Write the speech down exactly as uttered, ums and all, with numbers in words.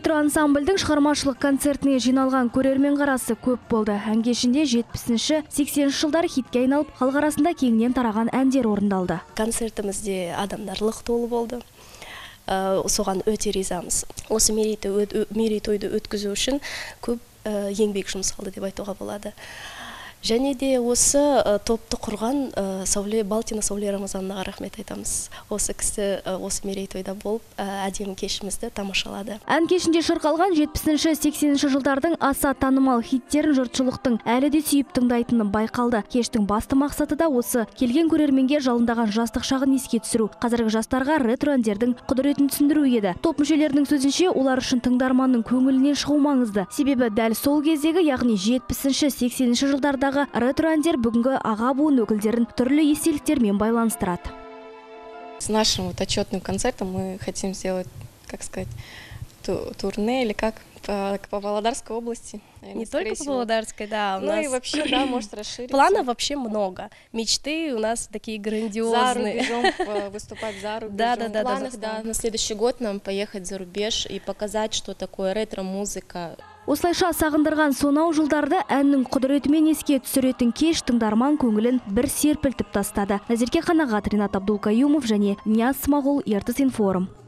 Ретро ансамбльдің шығармашылық концертіне жиналған көрермен қарасы көп болды. Ән кешінде жетпісінші сексенінші жылдар хитке айналып, халық арасында кеңінен тараған әндер орындалды. Концертімізде адамдар лық толы болды. Соған өте ризамыз. Осы мерейтойды өткізу үшін көп еңбек жұмсалды деп айтуға болады. Және де осы топты құрған Сауле Балтина Сауле Рамазановнаға рахмет айтамыз. Осы кісі осы мерейтойда болып, әдемі кешімізді тамашалады. Ән кешінде шырқалған жетпісінші сексенінші жылдардың аса танымал хиттерін жұртшылықтың әлі де сүйіп тыңдайтыны байқалды. Кештің басты мақсаты да осы келген көрерменге жалындаған жастық шағын еске түсіру, қазіргі жастарға ретро әндердің құдіретін түсіндіру еді. Топ мүшелерінің сөзінше, олар үшін тыңдарманның көңілінен шығу маңызды. Себебі дәл сол кездегі, яғни жетпісінші сексенінші жылдардағы ретро әндер бүгінгі аға буын өкілдерін түрлі естеліктермен байланыстырады. С нашим вот отчетным концертом мы хотим сделать, как сказать, турне или как по, по Павлодарской области. Наверное, не только по Павлодарской, да. У ну нас... и вообще, да, может расшириться. Планов вообще много. Мечты у нас такие грандиозные. За рубежом выступать за рубежом. Да, да, да. В планах, да, на следующий год нам поехать за рубеж и показать, что такое ретро-музыка. Осылайша сағындырған сонау жылдарды әннің құдіретімен еске түсіретін кеш тыңдарман көңілін бір серпілтіп тастады. Назерке Қанағат, Ринат Абдулкаюмов және Нияз Смағұл, Ертіс Информ.